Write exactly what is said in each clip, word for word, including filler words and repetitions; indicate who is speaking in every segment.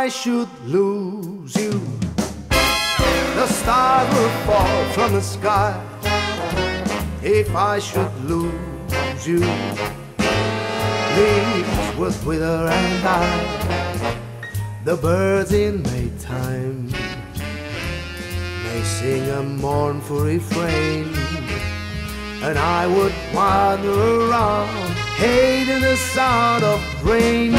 Speaker 1: I should lose you, the stars will fall from the sky. If I should lose you, leaves would wither and die. The birds in Maytime may sing a mournful refrain, and I would wander around, hating the sound of rain.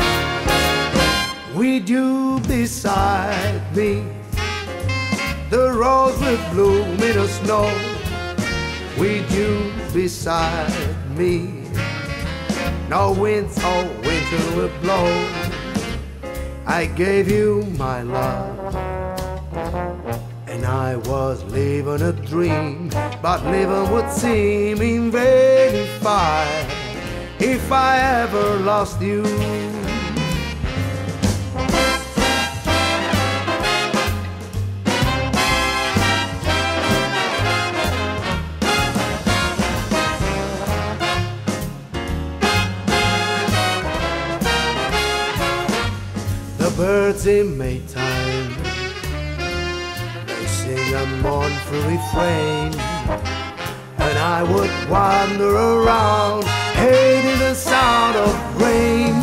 Speaker 1: With you beside me, the rose will bloom in the snow. With you beside me, no winds or winter will blow. I gave you my love, and I was living a dream, but living would seem in vain if I, if I ever lost you. The birds in Maytime, they sing a mournful refrain, and I would wander around, hating the sound of rain.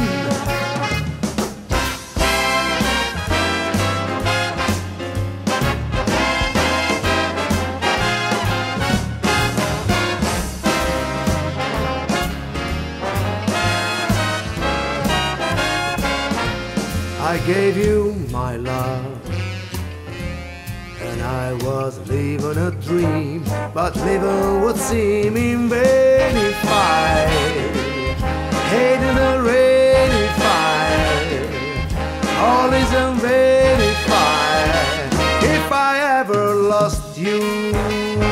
Speaker 1: I gave you my love, and I was living a dream, but living would seem in vain if I, hating the rain if I, all is in vain if I, if I ever lost you.